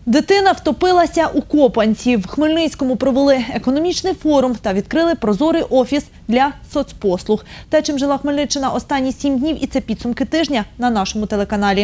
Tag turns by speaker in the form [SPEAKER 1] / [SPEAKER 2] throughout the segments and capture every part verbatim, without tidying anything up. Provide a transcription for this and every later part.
[SPEAKER 1] Дитина втопилася у Копанці. В Хмельницькому провели економічний форум та відкрили прозорий офіс для соцпослуг. Те, чим жила Хмельниччина останні сім днів, і це підсумки тижня на нашому телеканалі.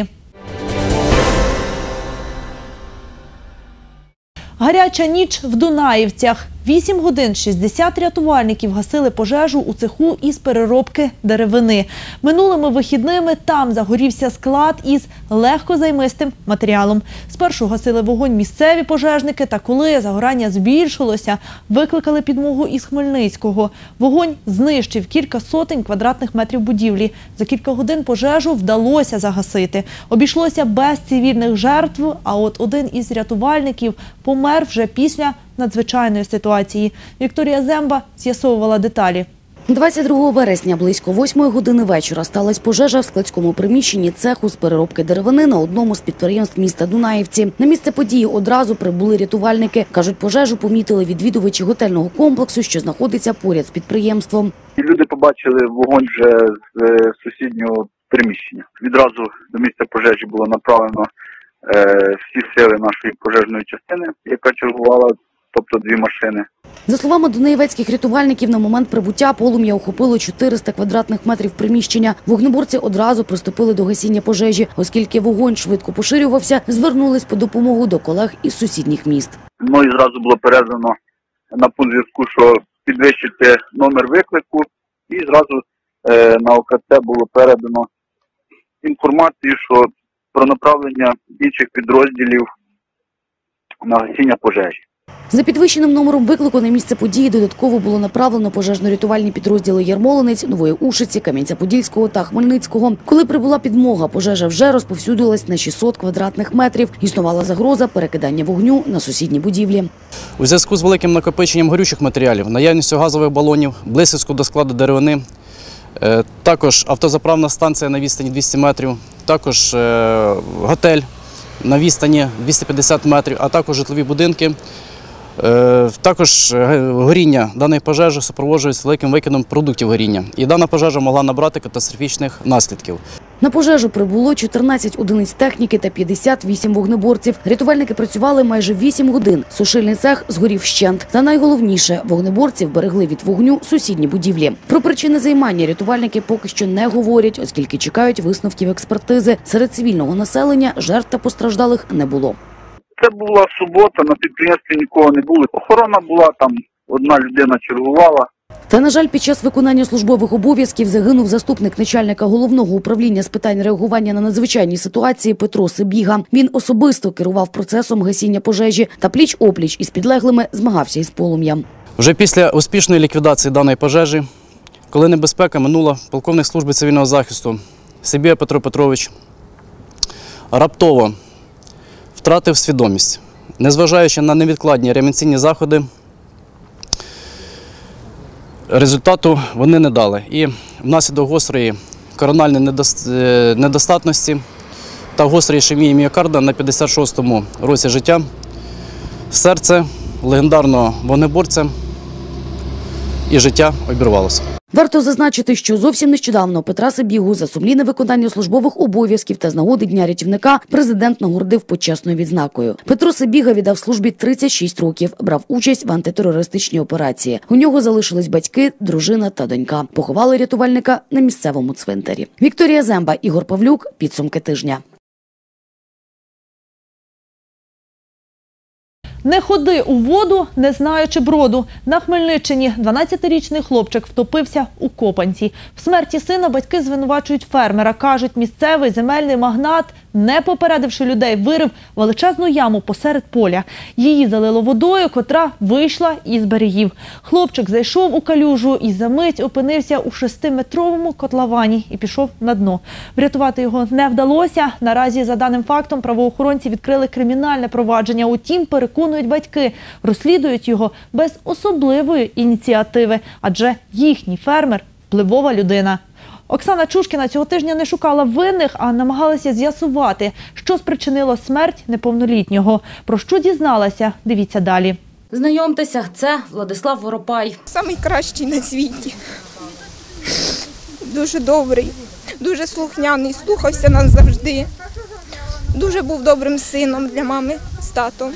[SPEAKER 1] Гаряча ніч в Дунаївцях. Вісім годин шістдесят рятувальників гасили пожежу у цеху із переробки деревини. Минулими вихідними там загорівся склад із легкозаймистим матеріалом. Спершу гасили вогонь місцеві пожежники, та коли загорання збільшилося, викликали підмогу із Хмельницького. Вогонь знищив кілька сотень квадратних метрів будівлі. За кілька годин пожежу вдалося загасити. Обійшлося без цивільних жертв, а от один із рятувальників помер вже після надзвичайної ситуації. Вікторія Земба з'ясовувала деталі.
[SPEAKER 2] двадцять другого вересня близько восьмої години вечора сталася пожежа в складському приміщенні цеху з переробки деревини на одному з підприємств міста Дунаївці. На місце події одразу прибули рятувальники. Кажуть, пожежу помітили відвідувачі готельного комплексу, що знаходиться поряд з підприємством.
[SPEAKER 3] Люди побачили вогонь вже з сусіднього приміщення. Відразу до місця пожежі було направлено всі сили нашої пожежної частини, яка чергувала, тобто дві машини.
[SPEAKER 2] За словами дунаєвецьких рятувальників, на момент прибуття полум'я охопило чотириста квадратних метрів приміщення. Вогнеборці одразу приступили до гасіння пожежі. Оскільки вогонь швидко поширювався, звернулись по допомогу до колег із сусідніх міст.
[SPEAKER 3] Мною зразу було передано на пункт зв'язку, що підвищити номер виклику, і зразу е, на О Ка Це було передано інформацію, що про направлення інших підрозділів на гасіння пожежі.
[SPEAKER 2] За підвищеним номером виклику на місце події додатково було направлено пожежно-рятувальні підрозділи Ярмолинець, Нової Ушиці, Кам'янця-Подільського та Хмельницького. Коли прибула підмога, пожежа вже розповсюдилась на шістсот квадратних метрів. Існувала загроза перекидання вогню на сусідні будівлі.
[SPEAKER 4] У зв'язку з великим накопиченням горючих матеріалів, наявністю газових балонів, близько до складу деревини, також автозаправна станція на відстані двісті метрів, також готель на відстані двісті п'ятдесят метрів, а також житлові будинки. Також горіння даної пожежі супроводжується великим викидом продуктів горіння. І дана пожежа могла набрати катастрофічних наслідків.
[SPEAKER 2] На пожежу прибуло чотирнадцять одиниць техніки та п'ятдесят вісім вогнеборців. Рятувальники працювали майже вісім годин. Сушильний цех згорів вщент. Та найголовніше – вогнеборці вберегли від вогню сусідні будівлі. Про причини займання рятувальники поки що не говорять, оскільки чекають висновків експертизи. Серед цивільного населення жертв та постраждалих не було.
[SPEAKER 3] Це була субота, на підприємстві нікого не було. Охорона була, там одна людина чергувала.
[SPEAKER 2] Та, на жаль, під час виконання службових обов'язків загинув заступник начальника головного управління з питань реагування на надзвичайні ситуації Петро Сибіга. Він особисто керував процесом гасіння пожежі та пліч-опліч із підлеглими змагався із полум'ям.
[SPEAKER 4] Вже після успішної ліквідації даної пожежі, коли небезпека минула, полковник служби цивільного захисту Сибіга Петро Петрович раптово втратив свідомість. Незважаючи на невідкладні реанімаційні заходи, результату вони не дали. І внаслідок гострої корональної недостатності та гострої ішемії міокарда на п'ятдесят шостому році життя серце легендарного вогнеборця і життя обірвалося.
[SPEAKER 2] Варто зазначити, що зовсім нещодавно Петра Сибігу за сумлінне виконання службових обов'язків та з нагоди Дня рятівника президент нагородив почесною відзнакою. Петро Сибіга віддав службі тридцять шість років, брав участь в антитерористичній операції. У нього залишились батьки, дружина та донька. Поховали рятувальника на місцевому цвинтарі. Вікторія Земба, Ігор Павлюк. Підсумки тижня.
[SPEAKER 1] Не ходи у воду, не знаючи броду. На Хмельниччині дванадцятирічний хлопчик втопився у Копанці. В смерті сина батьки звинувачують фермера. Кажуть, місцевий земельний магнат, не попередивши людей, вирив величезну яму посеред поля. Її залило водою, котра вийшла із берегів. Хлопчик зайшов у калюжу і за мить опинився у шестиметровому котловані і пішов на дно. Врятувати його не вдалося. Наразі, за даним фактом, правоохоронці відкрили кримінальне провадження. Утім, переконують батьки, розслідують його без особливої ініціативи, адже їхній фермер – впливова людина. Оксана Чушкіна цього тижня не шукала винних, а намагалася з'ясувати, що спричинило смерть неповнолітнього. Про що дізналася? Дивіться далі.
[SPEAKER 2] Знайомтеся, це Владислав Воропай.
[SPEAKER 5] Самий кращий на світі. Дуже добрий, дуже слухняний, слухався нас завжди. Дуже був добрим сином для мами з татом.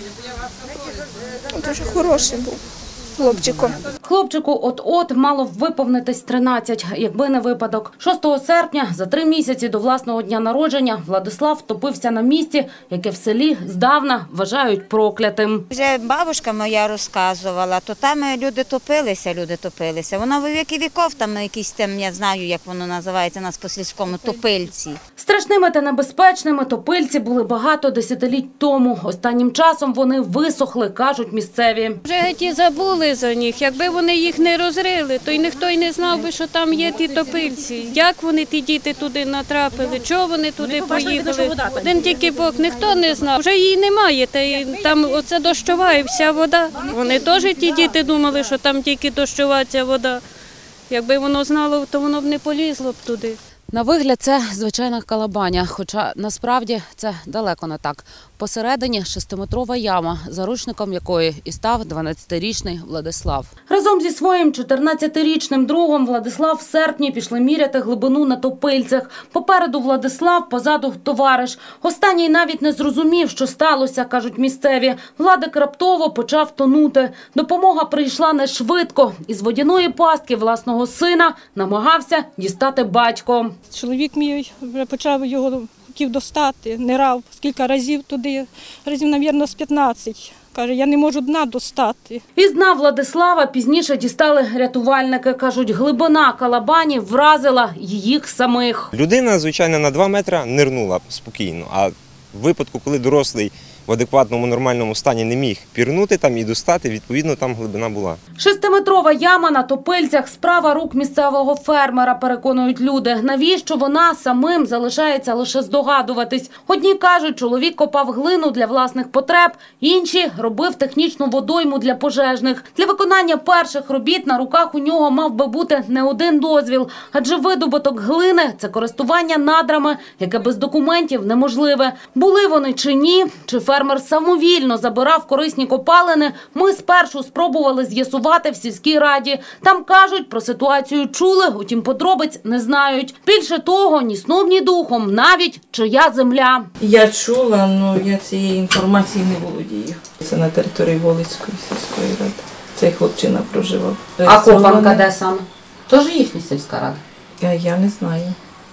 [SPEAKER 5] Дуже хороший був хлопчиком.
[SPEAKER 6] Хлопчику от-от мало б виповнитись тринадцять, якби не випадок. шостого серпня, за три місяці до власного дня народження, Владислав втопився на місці, яке в селі здавна вважають проклятим.
[SPEAKER 7] Вже бабушка моя розказувала, то там люди топилися, люди топилися. Воно в віки віков, там якісь там, я знаю, як воно називається, нас по-сільському, топильці.
[SPEAKER 6] Страшними та небезпечними топильці були багато десятиліть тому. Останнім часом вони висохли, кажуть місцеві.
[SPEAKER 8] Вже геть і забули за них. Якби вони їх не розрили, то й ніхто й не знав би, що там є ті топильці. Як вони, ті діти, туди натрапили, чого вони туди поїхали. Один тільки Бог, ніхто не знав. Вже її немає, та й там оце дощова і вся вода. Вони теж, ті діти, думали, що там тільки дощова ця вода. Якби воно знало, то воно б не полізло б туди.
[SPEAKER 6] На вигляд це звичайна калабаня, хоча насправді це далеко не так. Посередині шестиметрова яма, заручником якої і став дванадцятирічний Владислав. Разом зі своїм чотирнадцятирічним другом Владислав в серпні пішли міряти глибину на топильцях. Попереду Владислав, позаду товариш. Останній навіть не зрозумів, що сталося, кажуть місцеві. Владик раптово почав тонути. Допомога прийшла не швидко. Із водяної пастки власного сина намагався дістати батько.
[SPEAKER 9] Чоловік мій вже почав його хотів достати, нирав кілька разів туди, разів, мабуть, з п'ятнадцять. Каже, я не можу дна достати.
[SPEAKER 6] Із дна Владислава пізніше дістали рятувальники. Кажуть, глибина калабані вразила їх самих.
[SPEAKER 10] Людина, звичайно, на два метри нирнула спокійно, а в випадку, коли дорослий в адекватному, нормальному стані не міг пірнути там і достати, відповідно, там глибина була.
[SPEAKER 6] Шестиметрова яма на топильцях – справа рук місцевого фермера, переконують люди. Навіщо вона, самим залишається лише здогадуватись. Одні кажуть, чоловік копав глину для власних потреб, інші робив технічну водойму для пожежних. Для виконання перших робіт на руках у нього мав би бути не один дозвіл, адже видобуток глини – це користування надрами, яке без документів неможливе. Були вони чи ні, чи фермер самовільно забирав корисні копалини, ми спершу спробували з'ясувати в сільській раді. Там кажуть, про ситуацію чули, утім подробиць не знають. Більше того, ні сном, ні духом, навіть чия земля.
[SPEAKER 11] Я чула, але я цієї інформації не володію. Це на території Волицької сільської ради. Цей хлопчина проживав.
[SPEAKER 6] А копанка де саме? Тож їхня сільська рада?
[SPEAKER 11] Я не знаю.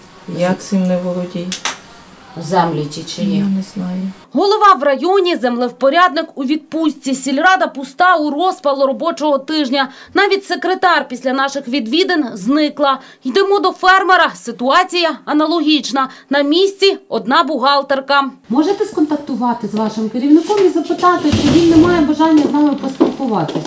[SPEAKER 11] Я цим не володію.
[SPEAKER 6] Землі ті чи ні?
[SPEAKER 11] Я не знаю.
[SPEAKER 6] Голова в районі, землевпорядник у відпустці. Сільрада пуста у розпал робочого тижня. Навіть секретар після наших відвідин зникла. Йдемо до фермера. Ситуація аналогічна. На місці одна бухгалтерка.
[SPEAKER 12] Можете сконтактувати з вашим керівником і запитати, чи він не має бажання з нами поспілкуватись?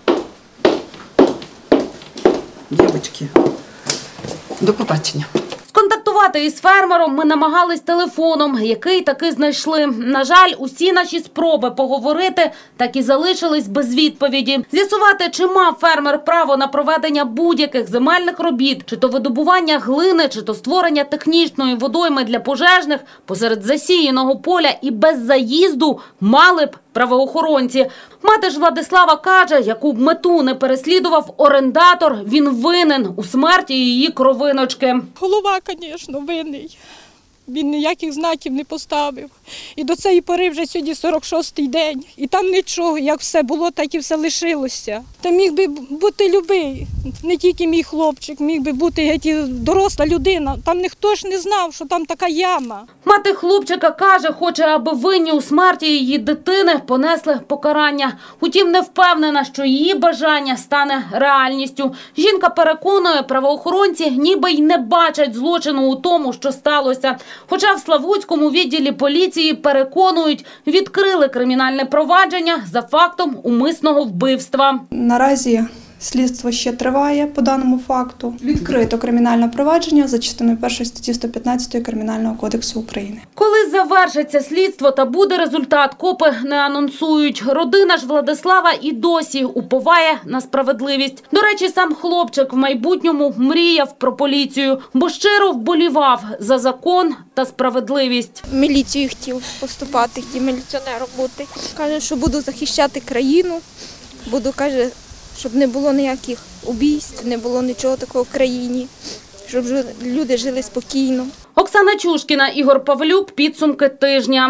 [SPEAKER 13] Дівчатки, до побачення.
[SPEAKER 6] Сконтактувати із фермером ми намагались телефоном, який таки знайшли. На жаль, усі наші спроби поговорити так і залишились без відповіді. З'ясувати, чи мав фермер право на проведення будь-яких земельних робіт, чи то видобування глини, чи то створення технічної водойми для пожежних посеред засіяного поля і без заїзду мали б правоохоронці. Мати ж Владислава каже, яку б мету не переслідував орендатор, він винен у смерті її кровиночки.
[SPEAKER 9] Голова, звісно, винний. Він ніяких знаків не поставив. І до цієї пори вже сьогодні сорок шостий день. І там нічого, як все було, так і все лишилося. Та міг би бути любий, не тільки мій хлопчик, міг би бути геть доросла людина. Там ніхто ж не знав, що там така яма.
[SPEAKER 6] Мати хлопчика каже, хоче, аби винні у смерті її дитини понесли покарання. Утім, не впевнена, що її бажання стане реальністю. Жінка переконує, правоохоронці ніби й не бачать злочину у тому, що сталося. Хоча в Славутському відділі поліції переконують, відкрили кримінальне провадження за фактом умисного вбивства.
[SPEAKER 14] Наразі слідство ще триває по даному факту. Відкрито кримінальне провадження за частиною першої статті сто п'ятнадцять Кримінального кодексу України.
[SPEAKER 6] Коли завершиться слідство та буде результат, копи не анонсують. Родина ж Владислава і досі уповає на справедливість. До речі, сам хлопчик в майбутньому мріяв про поліцію, бо щиро вболівав за закон та справедливість.
[SPEAKER 5] В міліцію хотів поступати, хотів міліціонером бути. Каже, що буду захищати країну, буду, каже, щоб не було ніяких убійств, не було нічого такого в країні, щоб люди жили спокійно.
[SPEAKER 6] Оксана Чушкіна, Ігор Павлюк. Підсумки тижня.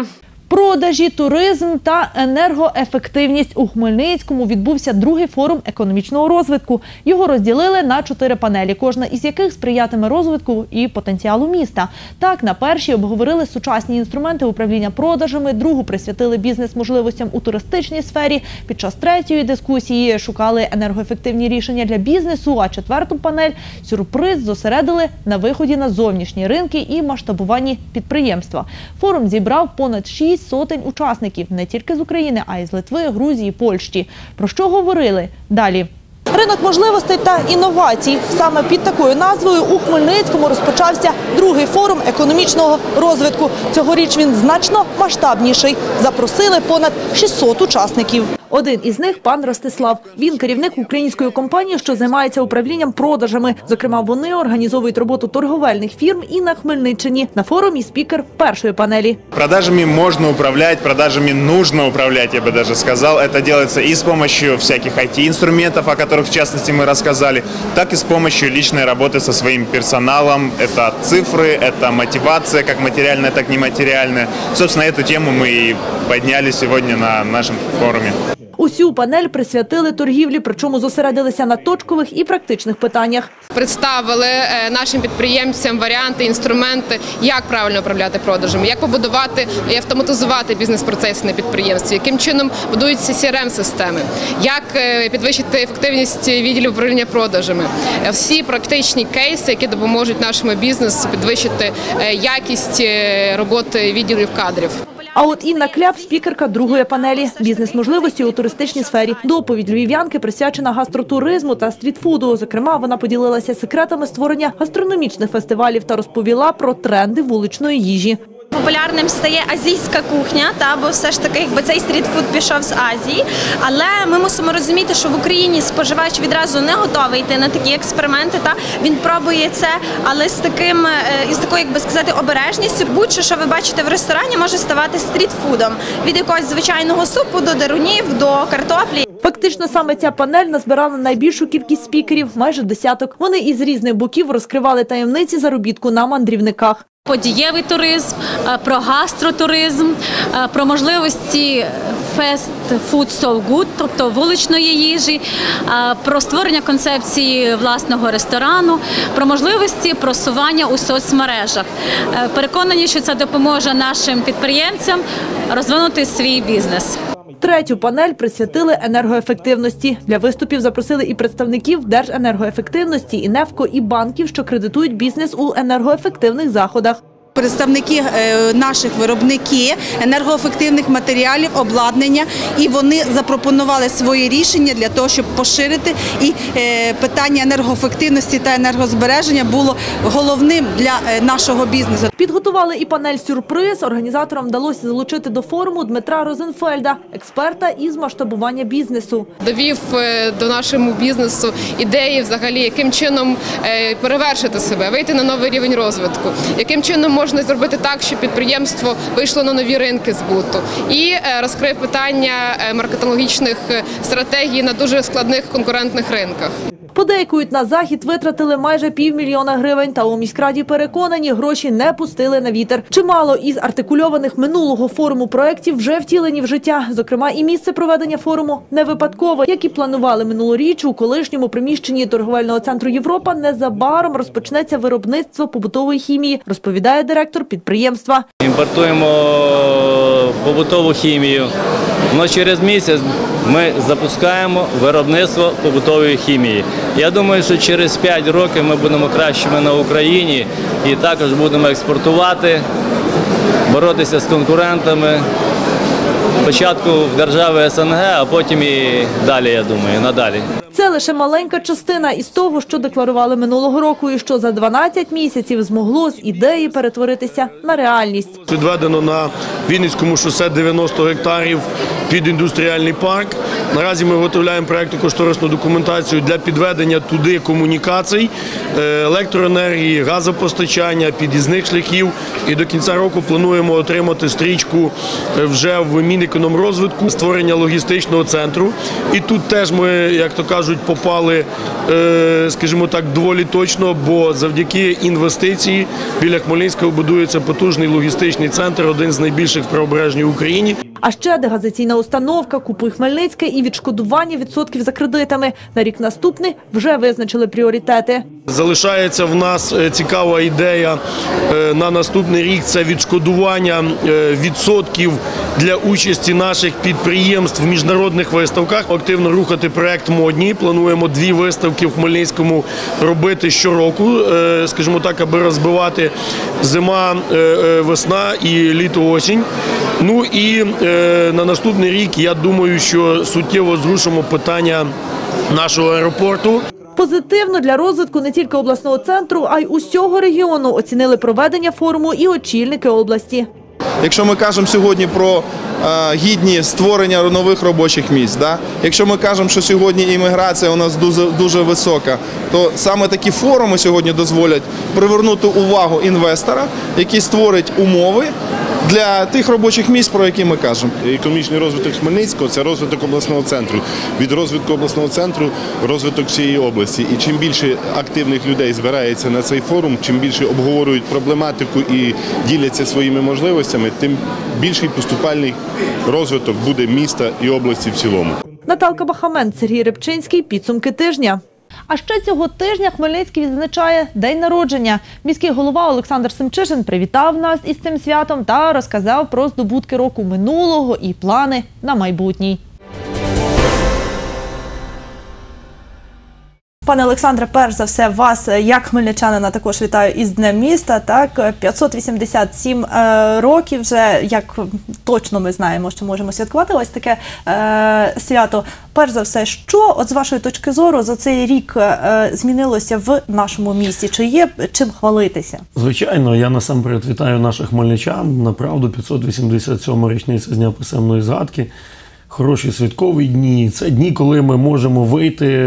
[SPEAKER 1] Продажі, туризм та енергоефективність. У Хмельницькому відбувся другий форум економічного розвитку. Його розділили на чотири панелі, кожна із яких сприятиме розвитку і потенціалу міста. Так, на першій обговорили сучасні інструменти управління продажами, другу присвятили бізнес-можливостям у туристичній сфері. Під час третьої дискусії шукали енергоефективні рішення для бізнесу, а четверту панель – сюрприз – зосередили на виході на зовнішні ринки і масштабуванні підприємства. Форум зібрав понад шість сотень учасників не тільки з України, а й з Литви, Грузії, Польщі. Про що говорили? Далі. Ринок можливостей та інновацій. Саме під такою назвою у Хмельницькому розпочався другий форум економічного розвитку. Цьогоріч він значно масштабніший. Запросили понад шістсот учасників. Один із них – пан Ростислав. Він керівник української компанії, що займається управлінням продажами. Зокрема, вони організовують роботу торговельних фірм і на Хмельниччині. На форумі спікер першої панелі.
[SPEAKER 15] Продажами можно управлять, продажами нужно управлять, я бы даже сказал. Это делается и с помощью всяких ай ти-инструментов, о которых в частности мы рассказали, так и с помощью личной работы со своим персоналом. Это цифры, это мотивация, как материальная, так и нематериальная. Собственно, эту тему мы и подняли сегодня на нашем форуме.
[SPEAKER 1] Усю панель присвятили торгівлі, причому зосередилися на точкових і практичних питаннях.
[SPEAKER 16] Представили нашим підприємцям варіанти, інструменти, як правильно управляти продажами, як побудувати і автоматизувати бізнес-процеси на підприємстві, яким чином будуються сі ар ем-системи, як підвищити ефективність відділів управління продажами. Всі практичні кейси, які допоможуть нашому бізнесу підвищити якість роботи відділів кадрів.
[SPEAKER 1] А от Інна Кляп – спікерка другої панелі «Бізнес-можливості у туристичній сфері». Доповідь львів'янки присвячена гастротуризму та стрітфуду. Зокрема, вона поділилася секретами створення гастрономічних фестивалів та розповіла про тренди вуличної їжі.
[SPEAKER 17] Популярним стає азійська кухня, та, бо все ж таки якби цей стрітфуд пішов з Азії. Але ми мусимо розуміти, що в Україні споживач відразу не готовий йти на такі експерименти. Та він пробує це, але з таким із такою, як би сказати, обережністю. Будь-що, що ви бачите в ресторані, може ставати стрітфудом. Від якогось звичайного супу до дерунів, до картоплі.
[SPEAKER 1] Фактично, саме ця панель назбирала найбільшу кількість спікерів – майже десяток. Вони із різних боків розкривали таємниці заробітку на мандрівниках.
[SPEAKER 18] Подієвий туризм, про гастротуризм, про можливості fast food so good, тобто вуличної їжі, про створення концепції власного ресторану, про можливості просування у соцмережах. Переконані, що це допоможе нашим підприємцям розвинути свій бізнес.
[SPEAKER 1] Третю панель присвятили енергоефективності. Для виступів запросили і представників Держенергоефективності, і НЕФКО, і банків, що кредитують бізнес у енергоефективних заходах.
[SPEAKER 19] Представники наших виробників енергоефективних матеріалів, обладнання, і вони запропонували свої рішення для того, щоб поширити, і питання енергоефективності та енергозбереження було головним для нашого бізнесу.
[SPEAKER 1] Підготували і панель «Сюрприз». Організаторам вдалося залучити до форуму Дмитра Розенфельда, експерта із масштабування бізнесу.
[SPEAKER 16] Довів до нашому бізнесу ідеї взагалі, яким чином перевершити себе, вийти на новий рівень розвитку, яким чином можна зробити так, щоб підприємство вийшло на нові ринки збуту і розкрив питання маркетологічних стратегій на дуже складних конкурентних ринках.
[SPEAKER 1] Подейкують, на захід витратили майже півмільйона гривень, та у міськраді переконані, гроші не пустили на вітер. Чимало із артикульованих минулого форуму проєктів вже втілені в життя. Зокрема, і місце проведення форуму не випадкове. Як і планували минулоріч, у колишньому приміщенні торговельного центру «Європа» незабаром розпочнеться виробництво побутової хімії, розповідає директор підприємства.
[SPEAKER 20] Імпортуємо побутову хімію. Но через місяць ми запускаємо виробництво побутової хімії. Я думаю, що через п'ять років ми будемо кращими на Україні і також будемо експортувати, боротися з конкурентами. Спочатку в держави ес ен ге, а потім і далі, я думаю, надалі.
[SPEAKER 1] Це лише маленька частина із того, що декларували минулого року і що за дванадцять місяців змогло з ідеї перетворитися на реальність.
[SPEAKER 21] Відведено на Вінницькому шосе дев'яносто гектарів під індустріальний парк. Наразі ми виготовляємо проєктно-кошторисну документацію для підведення туди комунікацій, електроенергії, газопостачання, під'їзних шляхів. І до кінця року плануємо отримати стрічку вже в Мінекономрозвитку, створення логістичного центру. І тут теж ми, як то кажуть, попали, е, скажімо так, доволі точно, бо завдяки інвестиції біля Хмельницького будується потужний логістичний центр, один з найбільших в Правобережній Україні.
[SPEAKER 1] А ще дегазаційна установка, «Купуй Хмельницьке» і відшкодування відсотків за кредитами. На рік наступний вже визначили пріоритети.
[SPEAKER 21] Залишається в нас цікава ідея на наступний рік – це відшкодування відсотків для участі наших підприємств в міжнародних виставках. Активно рухати проект «Модні». Плануємо дві виставки в Хмельницькому робити щороку, скажімо так, аби розбивати зима, весна і літо-осінь. Ну і на наступний рік, я думаю, що суттєво зрушимо питання нашого аеропорту.
[SPEAKER 1] Позитивно для розвитку не тільки обласного центру, а й усього регіону оцінили проведення форуму і очільники області.
[SPEAKER 3] Якщо ми кажемо сьогодні про е, гідні створення нових робочих місць, да? Якщо ми кажемо, що сьогодні імміграція у нас дуже, дуже висока, то саме такі форуми сьогодні дозволять привернути увагу інвестора, який створить умови для тих робочих місць, про які ми кажемо.
[SPEAKER 22] Економічний розвиток Хмельницького – це розвиток обласного центру. Від розвитку обласного центру – розвиток всієї області. І чим більше активних людей збирається на цей форум, чим більше обговорюють проблематику і діляться своїми можливостями, тим більший поступальний розвиток буде міста і області в цілому.
[SPEAKER 1] Наталка Бахамент, Сергій Рибчинський. Підсумки тижня. А ще цього тижня Хмельницький відзначає день народження. Міський голова Олександр Семчишин привітав нас із цим святом та розказав про здобутки року минулого і плани на майбутній. Пане Олександре, перш за все, вас, як хмельничанина, також вітаю із Днем міста. Так, п'ятсот вісімдесят сім е, років вже, як точно ми знаємо, що можемо святкувати ось таке е, свято. Перш за все, що, от з вашої точки зору, за цей рік е, змінилося в нашому місті? Чи є чим хвалитися?
[SPEAKER 21] Звичайно, я насамперед вітаю наших хмельничан. Направду, п'ятсот вісімдесят сьома річниця з Дня писемної згадки. Хороші святкові дні. Це дні, коли ми можемо вийти,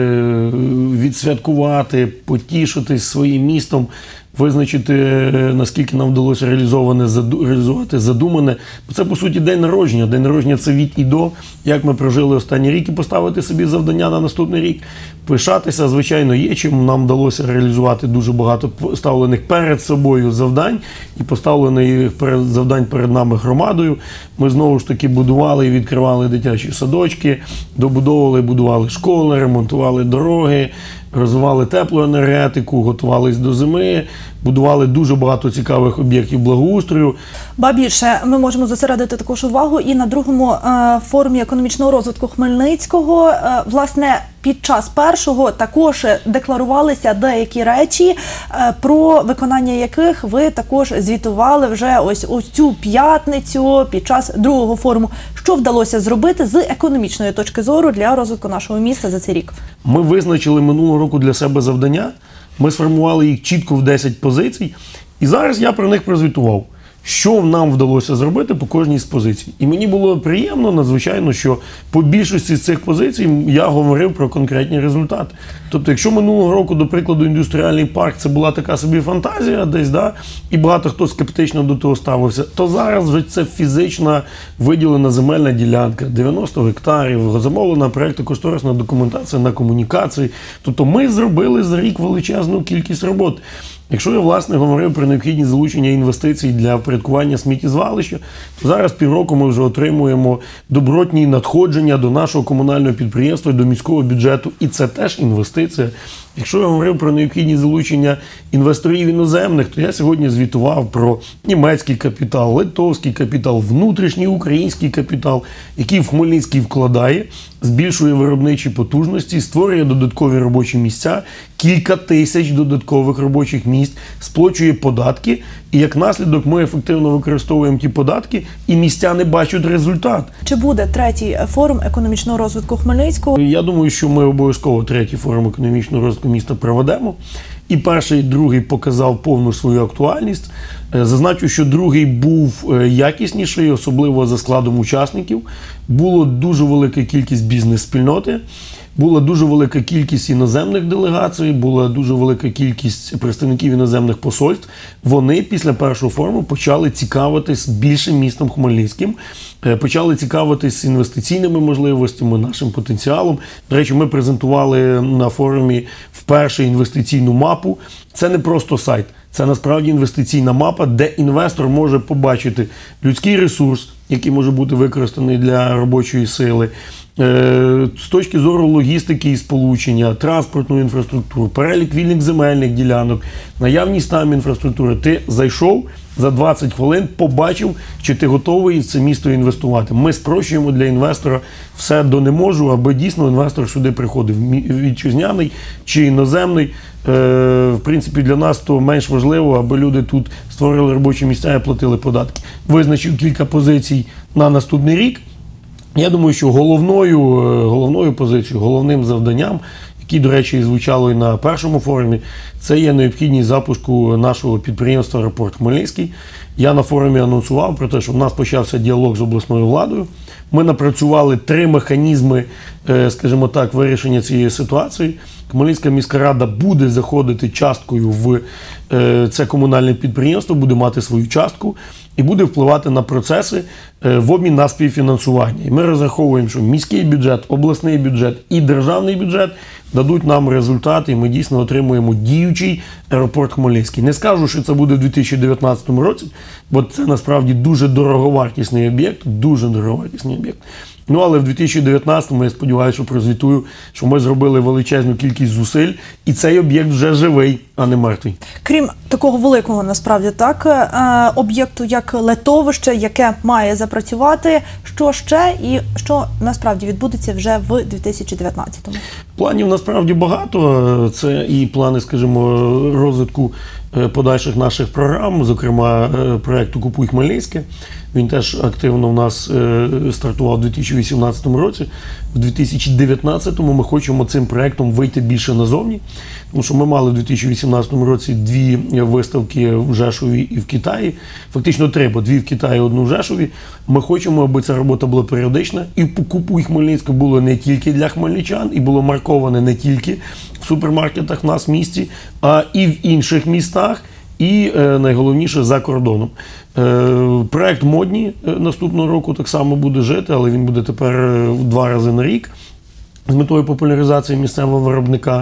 [SPEAKER 21] відсвяткувати, потішитись своїм містом, визначити, наскільки нам вдалося реалізувати задумане. Це, по суті, день народження. День народження – це від і до, як ми прожили останній рік і поставити собі завдання на наступний рік. Пишатися, звичайно, є чим. Нам вдалося реалізувати дуже багато поставлених перед собою завдань і поставлених завдань перед нами громадою. Ми знову ж таки будували і відкривали дитячі садочки, добудовували, будували школи, ремонтували дороги, розвивали теплу енергетику, готувались до зими, будували дуже багато цікавих об'єктів благоустрою.
[SPEAKER 1] Ба більше, ми можемо зосередити також увагу і на другому е, форумі економічного розвитку Хмельницького. Е, власне, під час першого також декларувалися деякі речі, е, про виконання яких ви також звітували вже ось ось цю п'ятницю під час другого форуму. Що вдалося зробити з економічної точки зору для розвитку нашого міста за цей рік?
[SPEAKER 21] Ми визначили минулого року для себе завдання, ми сформували їх чітко в десять позицій, і зараз я про них прозвітував, що нам вдалося зробити по кожній з позицій. І мені було приємно, надзвичайно, що по більшості з цих позицій я говорив про конкретні результати. Тобто, якщо минулого року, до прикладу, індустріальний парк – це була така собі фантазія десь, да, і багато хто скептично до того ставився, то зараз вже це фізична виділена земельна ділянка, дев'яносто гектарів, замовлена проєктно-кошторисна документація на комунікації. Тобто ми зробили за рік величезну кількість роботи. Якщо я, власне, говорив про необхідність залучення інвестицій для впорядкування сміттєзвалища, то зараз півроку ми вже отримуємо добротні надходження до нашого комунального підприємства, до міського бюджету, і це теж інвестиція. Якщо я говорив про необхідність залучення інвесторів іноземних, то я сьогодні звітував про німецький капітал, литовський капітал, внутрішній український капітал, який в Хмельницький вкладає, збільшує виробничі потужності, створює додаткові робочі місця, кілька тисяч додаткових робочих місць, сплачує податки, і як наслідок ми ефективно використовуємо ті податки, і містяни бачать результат.
[SPEAKER 1] Чи буде третій форум економічного розвитку Хмельницького?
[SPEAKER 21] Я думаю, що ми обов'язково третій форум економічного розвитку міста проведемо. І перший, і другий показав повну свою актуальність. Зазначу, що другий був якісніший, особливо за складом учасників. Було дуже велика кількість бізнес-спільноти, була дуже велика кількість іноземних делегацій, була дуже велика кількість представників іноземних посольств. Вони після після першого форуму почали цікавитись більше містом Хмельницьким, почали цікавитись інвестиційними можливостями, нашим потенціалом. До речі, ми презентували на форумі вперше інвестиційну мапу. Це не просто сайт, це насправді інвестиційна мапа, де інвестор може побачити людський ресурс, який може бути використаний для робочої сили, з точки зору логістики і сполучення, транспортної інфраструктури, перелік вільних земельних ділянок, наявність там інфраструктури. Ти зайшов, за двадцять хвилин побачив, чи ти готовий в це місто інвестувати. Ми спрощуємо для інвестора все до не можу, аби дійсно інвестор сюди приходив, вітчизняний чи іноземний. В принципі, для нас то менш важливо, аби люди тут створили робочі місця і платили податки. Визначив кілька позицій на наступний рік. Я думаю, що головною, головною позицією, головним завданням, які, до речі, звучало і на першому форумі, це є необхідність запуску нашого підприємства «Аеропорт Хмельницький». Я на форумі анонсував про те, що в нас почався діалог з обласною владою. Ми напрацювали три механізми, скажімо так, вирішення цієї ситуації. Хмельницька міська рада буде заходити часткою в це комунальне підприємство, буде мати свою частку і буде впливати на процеси в обмін на співфінансування. І ми розраховуємо, що міський бюджет, обласний бюджет і державний бюджет дадуть нам результати, і ми дійсно отримуємо діючий аеропорт Хмельницький. Не скажу, що це буде в дві тисячі дев'ятнадцятому році, бо це насправді дуже дороговартісний об'єкт, дуже дороговартісний об'єкт. Ну, але в дві тисячі дев'ятнадцятому, я сподіваюся, що прозвітую, що ми зробили величезну кількість зусиль, і цей об'єкт вже живий, а не мертвий.
[SPEAKER 2] Крім такого великого, насправді, так, об'єкту, як литовище, яке має запрацювати, що ще і що насправді відбудеться вже в дві тисячі дев'ятнадцятому?
[SPEAKER 21] Планів насправді багато. Це і плани, скажімо, розвитку подальших наших програм, зокрема проєкту «Купуй Хмельницьке». Він теж активно в нас стартував у дві тисячі вісімнадцятому році. В дві тисячі дев'ятнадцятому ми хочемо цим проєктом вийти більше назовні, тому що ми мали в дві тисячі вісімнадцятому році дві виставки в Жешові і в Китаї. Фактично три, бо дві в Китаї, одну в Жешові. Ми хочемо, аби ця робота була періодична. І «Купуй Хмельницьке» було не тільки для хмельничан, і було марковане не тільки в супермаркетах в нас в місті, а і в інших містах. І е, найголовніше за кордоном. Е, проект «Модні» наступного року так само буде жити, але він буде тепер в два рази на рік з метою популяризації місцевого виробника.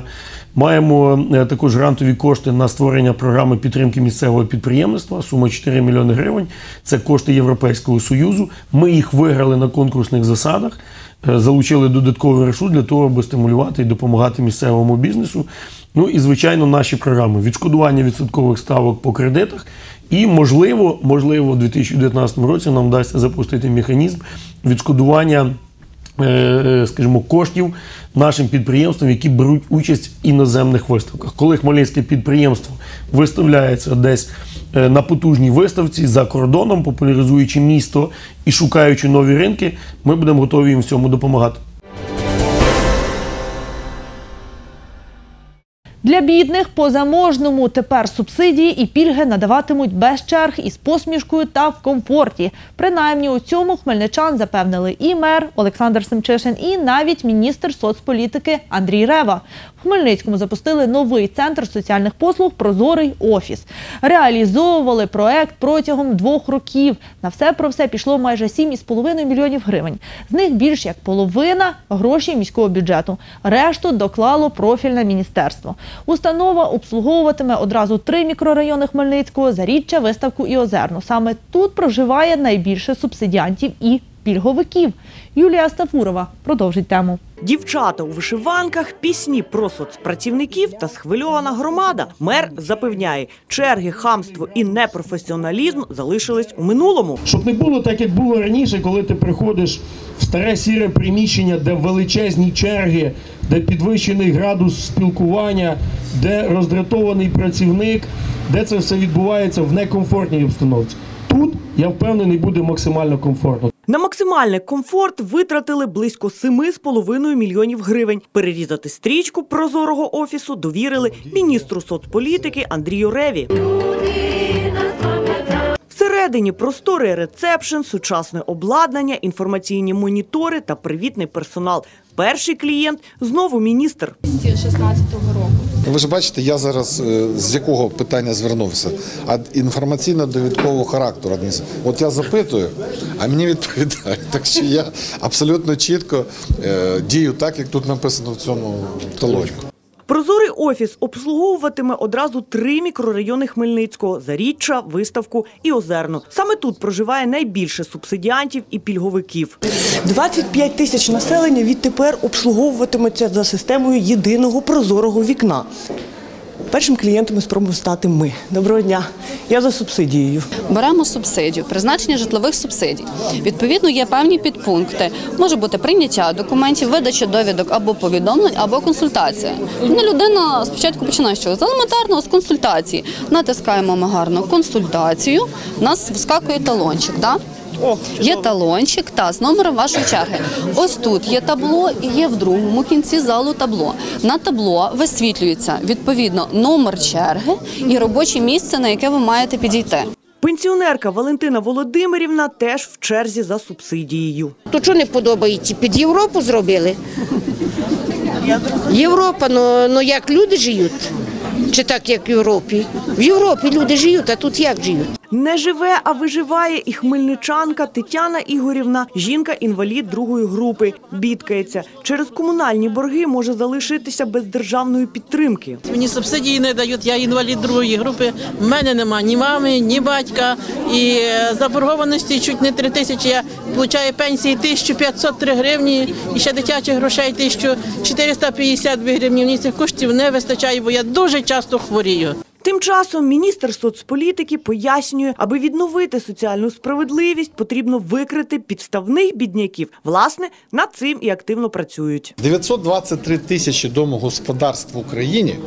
[SPEAKER 21] Маємо е, також грантові кошти на створення програми підтримки місцевого підприємництва, сума чотири мільйони гривень. Це кошти Європейського Союзу. Ми їх виграли на конкурсних засадах, е, залучили додатковий ресурс для того, аби стимулювати і допомагати місцевому бізнесу. Ну і, звичайно, наші програми відшкодування відсоткових ставок по кредитах. І, можливо, можливо, в дві тисячі дев'ятнадцятому році нам вдасться запустити механізм відшкодування, скажімо, коштів нашим підприємствам, які беруть участь в іноземних виставках. Коли хмельницьке підприємство виставляється десь на потужній виставці за кордоном, популяризуючи місто і шукаючи нові ринки, ми будемо готові їм в цьому допомагати.
[SPEAKER 1] Для бідних по заможному тепер субсидії і пільги надаватимуть без черг, із посмішкою та в комфорті. Принаймні у цьому хмельничан запевнили і мер Олександр Семчишин, і навіть міністр соцполітики Андрій Рева. В Хмельницькому запустили новий центр соціальних послуг «Прозорий офіс». Реалізовували проект протягом двох років. На все про все пішло майже сім із половиною мільйонів гривень. З них більш як половина – гроші міського бюджету. Решту доклало профільне міністерство. Установа обслуговуватиме одразу три мікрорайони Хмельницького – Заріччя, Виставку і Озерну. Саме тут проживає найбільше субсидіантів і пільговиків. Юлія Стафурова продовжить тему.
[SPEAKER 4] Дівчата у вишиванках, пісні про соцпрацівників та схвильована громада. Мер запевняє, черги, хамство і непрофесіоналізм залишились у минулому.
[SPEAKER 21] Щоб не було так, як було раніше, коли ти приходиш в старе сіре приміщення, де величезні черги, де підвищений градус спілкування, де роздратований працівник, де це все відбувається в некомфортній обстановці. Тут, я впевнений, буде максимально комфортно.
[SPEAKER 4] На максимальний комфорт витратили близько семи з половиною мільйонів гривень. Перерізати стрічку прозорого офісу довірили міністру соцполітики Андрію Реві. Всередині просторий рецепшн, сучасне обладнання, інформаційні монітори та привітний персонал. Перший клієнт – знову міністр.
[SPEAKER 7] тисячі шістнадцятого року.
[SPEAKER 8] Ви ж бачите, я зараз е, з якого питання звернувся? А інформаційно-довідкового характеру. От я запитую, а мені відповідають. Так що я абсолютно чітко е, дію так, як тут написано в цьому талончику.
[SPEAKER 4] Прозорий офіс обслуговуватиме одразу три мікрорайони Хмельницького – Заріччя, Виставку і Озерну. Саме тут проживає найбільше субсидіантів і пільговиків. двадцять п'ять тисяч населення відтепер обслуговуватиметься за системою єдиного прозорого вікна. Першим клієнтом ми спробуємо стати ми. Доброго дня. Я за субсидією.
[SPEAKER 23] Беремо субсидію, призначення житлових субсидій. Відповідно, є певні підпункти. Може бути прийняття документів, видача довідок або повідомлень, або консультація. Ну, людина спочатку починає з чого? З елементарного, з консультації. Натискаємо ми гарно консультацію, у нас вискакує талончик. Да?
[SPEAKER 4] О,
[SPEAKER 23] є талончик та з номером вашої черги. Ось тут є табло і є в другому кінці залу табло. На табло висвітлюється відповідно номер черги і робоче місце, на яке ви маєте підійти.
[SPEAKER 4] Пенсіонерка Валентина Володимирівна теж в черзі за субсидією.
[SPEAKER 24] То що не подобається? Під Європу зробили? Європа, ну, ну як люди живуть? Чи так, як в Європі? В Європі люди живуть, а тут як живуть?
[SPEAKER 4] Не живе, а виживає і хмельничанка Тетяна Ігорівна. Жінка-інвалід другої групи. Бідкається. Через комунальні борги може залишитися без державної підтримки.
[SPEAKER 25] Мені субсидії не дають, я інвалід другої групи. В мене нема ні мами, ні батька. І заборгованості чуть не три тисячі. Я отримую пенсії тисяча п'ятсот три гривні. І ще дитячих грошей тисяча чотириста п'ятдесят дві гривні. Мені цих коштів не вистачає, бо я дуже часто хворію.
[SPEAKER 4] Тим часом міністр соцполітики пояснює, аби відновити соціальну справедливість, потрібно викрити підставних бідняків. Власне, над цим і активно працюють.
[SPEAKER 8] дев'ятсот двадцять три тисячі домогосподарств в Україні,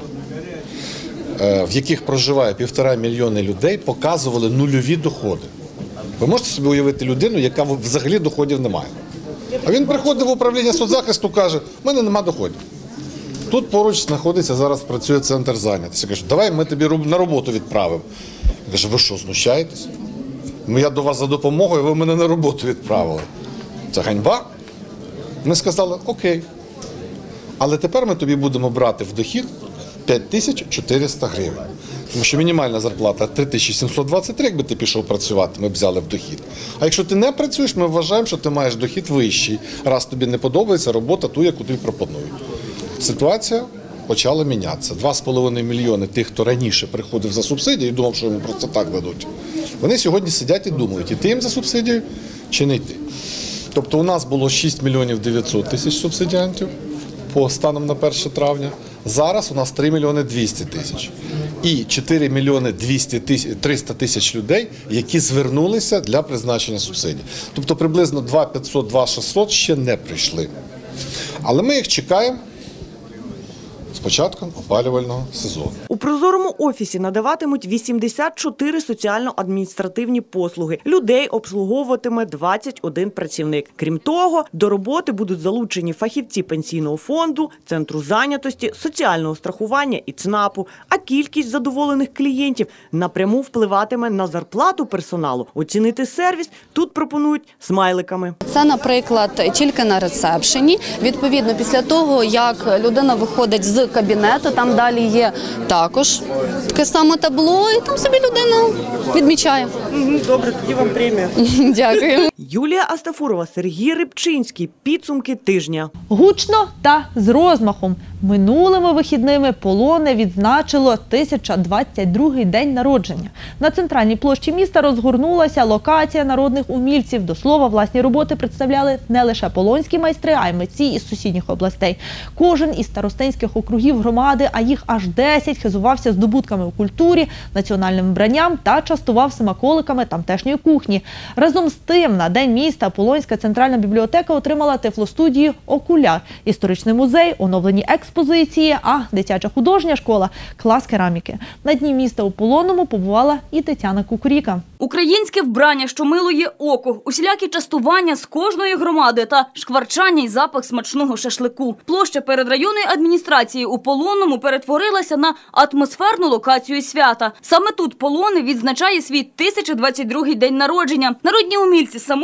[SPEAKER 8] в яких проживає півтора мільйони людей, показували нульові доходи. Ви можете собі уявити людину, яка взагалі доходів не має. А він приходить в управління соцзахисту, каже, в мене нема доходів. Тут поруч знаходиться, зараз працює центр зайнятості. Кажуть, давай ми тобі на роботу відправимо. Я кажу, ви що, знущаєтесь? Ну, я до вас за допомогою, ви мене на роботу відправили. Це ганьба? Ми сказали, окей. Але тепер ми тобі будемо брати в дохід п'ять тисяч чотириста гривень. Тому що мінімальна зарплата три тисячі сімсот двадцять три, якби ти пішов працювати, ми б взяли в дохід. А якщо ти не працюєш, ми вважаємо, що ти маєш дохід вищий, раз тобі не подобається робота ту, яку тобі пропонують. Ситуація почала мінятися. Два з половиною мільйони тих, хто раніше приходив за субсидію і думав, що йому просто так дадуть. Вони сьогодні сидять і думають, іти їм за субсидію чи не йти. Тобто у нас було шість мільйонів дев'ятсот тисяч субсидіантів по станом на перше травня. Зараз у нас три мільйони двісті тисяч. І чотири мільйони триста тисяч людей, які звернулися для призначення субсидій. Тобто приблизно два п'ятсот - два шістсот ще не прийшли. Але ми їх чекаємо з початком опалювального сезону.
[SPEAKER 4] У прозорому офісі надаватимуть вісімдесят чотири соціально-адміністративні послуги. Людей обслуговуватиме двадцять один працівник. Крім того, до роботи будуть залучені фахівці пенсійного фонду, центру зайнятості, соціального страхування і ЦНАПу. А кількість задоволених клієнтів напряму впливатиме на зарплату персоналу. Оцінити сервіс тут пропонують смайликами.
[SPEAKER 23] Це, наприклад, тільки на ресепшені. Відповідно, після того, як людина виходить з кабінету, там далі є також таке саме табло, і там собі людина відмічає.
[SPEAKER 4] Добре, тоді вам премія.
[SPEAKER 23] Дякую.
[SPEAKER 4] Юлія Астафурова, Сергій Рибчинський. Підсумки тижня.
[SPEAKER 1] Гучно та з розмахом. Минулими вихідними Полонне відзначило тисяча двадцять другий день народження. На центральній площі міста розгорнулася локація народних умільців. До слова, власні роботи представляли не лише полонські майстри, а й митці із сусідніх областей. Кожен із старостинських округів громади, а їх аж десять, хизувався здобутками у культурі, національним вбранням та частував смаколиками тамтешньої кухні. Разом з тим, на День міста Полонська центральна бібліотека отримала тифлостудію «Окуляр», історичний музей, оновлені експозиції, а дитяча художня школа – клас кераміки. На Дні міста у Полонному побувала і Тетяна Кукуріка.
[SPEAKER 26] Українське вбрання, що милує око, усілякі частування з кожної громади та шкварчання й запах смачного шашлику. Площа перед районною адміністрацією у Полонному перетворилася на атмосферну локацію свята. Саме тут Полонне відзначає свій тисяча двадцять другий день народження. Народні умільці самого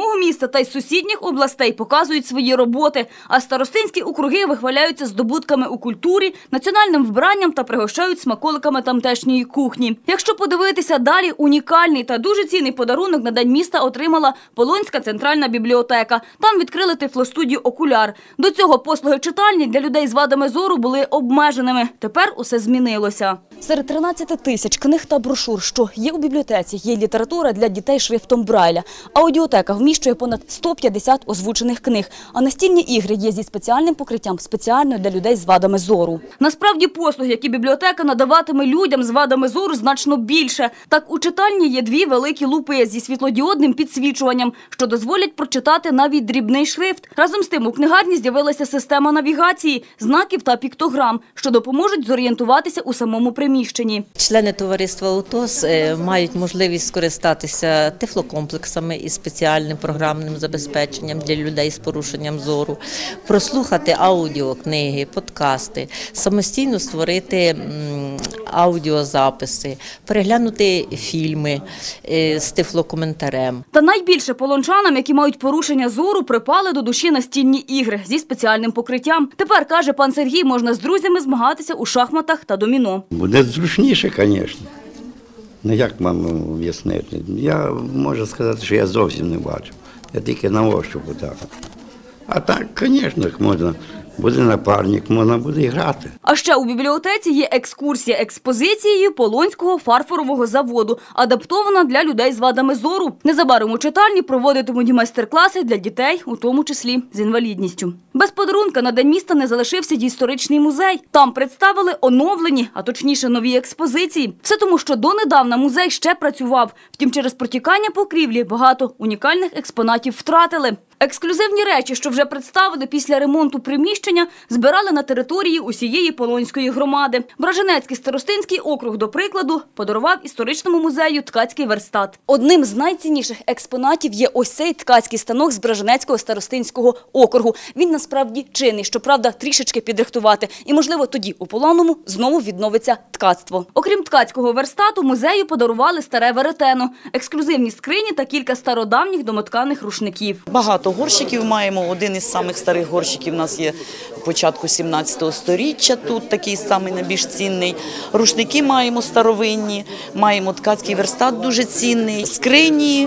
[SPEAKER 26] самого міста та й сусідніх областей показують свої роботи, а старостинські округи вихваляються здобутками у культурі, національним вбранням та пригощають смаколиками тамтешньої кухні. Якщо подивитися далі, унікальний та дуже цінний подарунок на День міста отримала Полонська центральна бібліотека. Там відкрили тифлостудію «Окуляр». До цього послуги читальні для людей з вадами зору були обмеженими. Тепер усе змінилося. Серед тринадцяти тисяч книг та брошур, що є у бібліотеці, є література для дітей шрифтом Брайля. Аудіотека вміщує понад сто п'ятдесят озвучених книг, а настільні ігри є зі спеціальним покриттям, спеціально для людей з вадами зору. Насправді послуг, які бібліотека надаватиме людям з вадами зору, значно більше. Так, у читальні є дві великі лупи зі світлодіодним підсвічуванням, що дозволять прочитати навіть дрібний шрифт. Разом з тим у книгарні з'явилася система навігації, знаків та піктограм, що допоможуть зорієнтуватися у самому приміщенні.
[SPEAKER 7] Члени товариства УТОС мають можливість скористатися тифлокомплексами і спеціальним програмним забезпеченням для людей з порушенням зору, прослухати аудіокниги, подкасти, самостійно створити аудіозаписи, переглянути фільми з тифлокоментарем.
[SPEAKER 26] Та найбільше полончанам, які мають порушення зору, припали до душі настільні ігри зі спеціальним покриттям. Тепер, каже пан Сергій, можна з друзями змагатися у шахматах та доміно.
[SPEAKER 9] Буде зручніше, звісно. Ну як вам об'яснити? Я можу сказати, що я зовсім не бачу. Я тільки на ощупь так. А так, звісно, можна. Буде напарник, можна буде грати.
[SPEAKER 26] А ще у бібліотеці є екскурсія експозицією Полонського фарфорового заводу, адаптована для людей з вадами зору. Незабаром у читальні проводитимуть майстер-класи для дітей, у тому числі з інвалідністю. Без подарунка на День міста не залишився й історичний музей. Там представили оновлені, а точніше нові експозиції. Все тому, що донедавна музей ще працював. Втім, через протікання покрівлі багато унікальних експонатів втратили. Ексклюзивні речі, що вже представили після ремонту приміщення, збирали на території усієї Полонської громади. Браженецький старостинський округ, до прикладу, подарував історичному музею ткацький верстат. Одним з найцінніших експонатів є ось цей ткацький станок з Браженецького старостинського округу. Він насправді чинний, щоправда, трішечки підрихтувати. І, можливо, тоді у Полонному знову відновиться ткацтво. Окрім ткацького верстату, музею подарували старе веретено, ексклюзивні скрині та кілька стародавніх домотканих рушників.
[SPEAKER 10] Багато горщиків маємо. Один із самих старих горщиків у нас є початку сімнадцятого сторіччя, тут такий самий найбільш цінний. Рушники маємо старовинні, маємо ткацький верстат дуже цінний, скрині,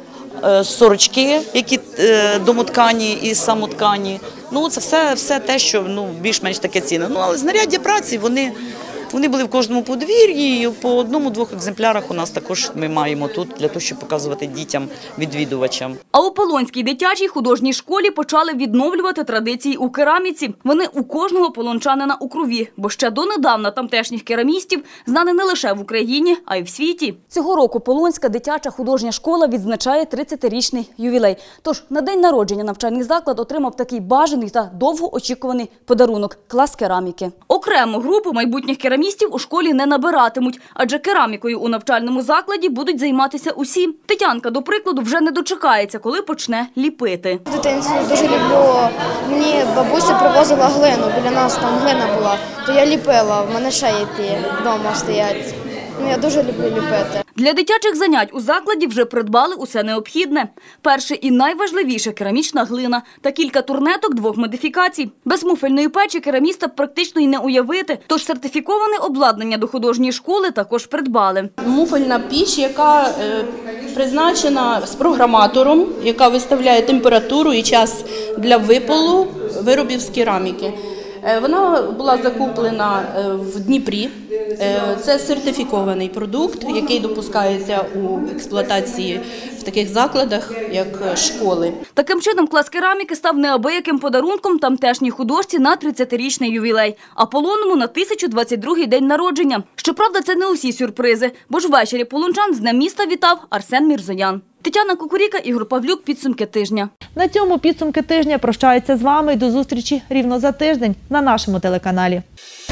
[SPEAKER 10] сорочки, які домоткані і самоткані. Ну, це все, все те, що ну, більш-менш таке цінне. Ну, але знаряддя праці, вони... Вони були в кожному подвір'ї, і по одному-двох екземплярах у нас також ми маємо тут, для того, щоб показувати дітям, відвідувачам.
[SPEAKER 26] А у Полонській дитячій художній школі почали відновлювати традиції у кераміці. Вони у кожного полончанина у крові, бо ще донедавна тамтешніх керамістів знали не лише в Україні, а й в світі. Цього року Полонська дитяча художня школа відзначає тридцятирічний ювілей. Тож на день народження навчальний заклад отримав такий бажаний та довгоочікуваний подарунок – клас кераміки. Окрему групу майбутніх керамістів у школі не набиратимуть, адже керамікою у навчальному закладі будуть займатися усі. Тетянка, до прикладу, вже не дочекається, коли почне ліпити.
[SPEAKER 11] В дитинстві дуже люблю. Мені бабуся привозила глину, біля нас там глина була, то я ліпила, в мене ще є ті вдома стоять. Ну, я дуже люблю ліпити.
[SPEAKER 26] Для дитячих занять у закладі вже придбали усе необхідне. Перше і найважливіше – керамічна глина та кілька турнеток двох модифікацій. Без муфельної печі кераміста практично й не уявити, тож сертифіковане обладнання до художньої школи також придбали.
[SPEAKER 12] Муфельна піч, яка е, призначена з програматором, яка виставляє температуру і час для випалу виробів з кераміки. Вона була закуплена в Дніпрі. Це сертифікований продукт, який допускається у експлуатації в таких закладах, як школи.
[SPEAKER 26] Таким чином, клас кераміки став неабияким подарунком тамтешній художці на тридцятирічний ювілей, а Полонному на тисячу двадцять другий день народження. Щоправда, це не усі сюрпризи, бо ж ввечері полончан з Днем міста вітав Арсен Мірзоян. Тетяна Кукуріка, Ігор Павлюк. Підсумки тижня.
[SPEAKER 1] На цьому підсумки тижня прощаються з вами і до зустрічі рівно за тиждень на нашому телеканалі.